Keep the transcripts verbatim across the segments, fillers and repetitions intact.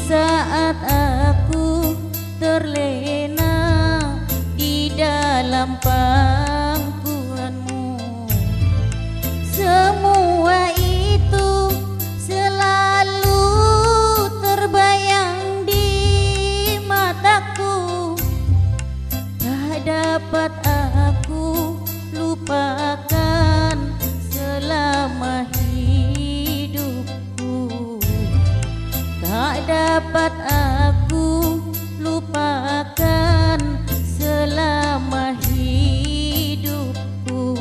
saat aku terlena di dalam pangkuanmu, semua itu selalu terbayang di mataku. Tak dapat aku lupakan selama hidupku. Tak dapat aku lupakan selama hidupku.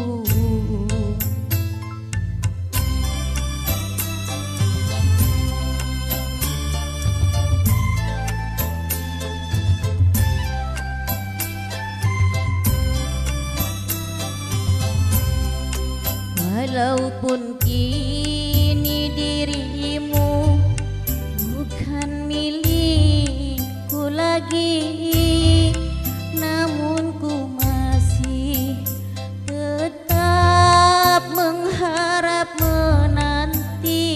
Walaupun kini dirimu bukan milikku lagi, namun ku masih tetap mengharap menanti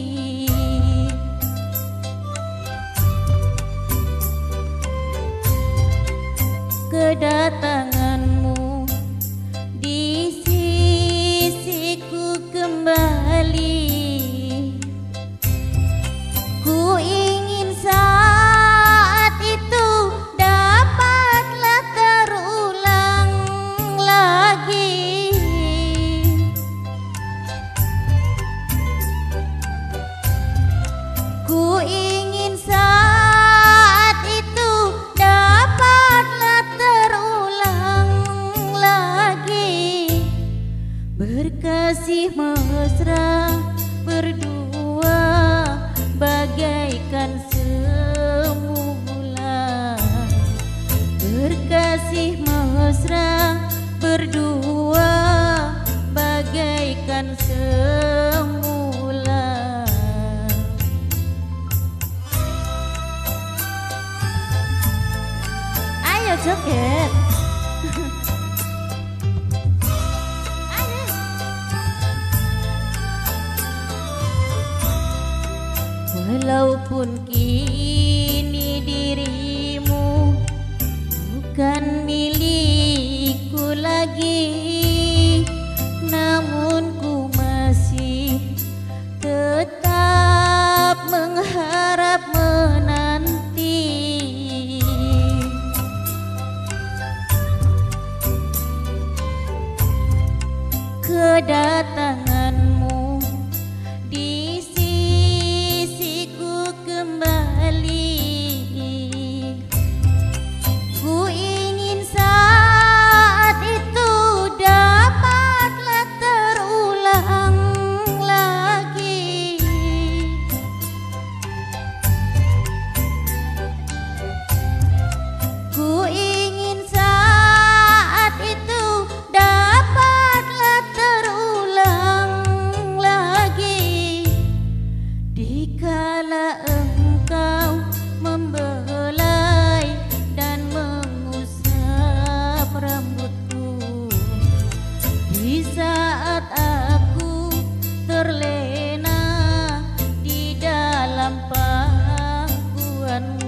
kedatanganmu di sisiku kembali. Ku ingin saat itu dapatlah terulang lagi. Ku ingin saat itu dapatlah terulang lagi. Berkasih mesra berdua bagaikan semula. Berkasih mesra berdua bagaikan semula. Ayo joget. Walaupun kini dirimu bukan milikku lagi, namun ku masih tetap mengharap menanti kedatanganmu di sisiku kembali. Ku ingin saat itu dapatlah terulang lagi. Ku ingin saat itu dapatlah terulang lagi. Dikala engkau membelai dan mengusap rambutku, di saat aku terlena di dalam pangkuanmu,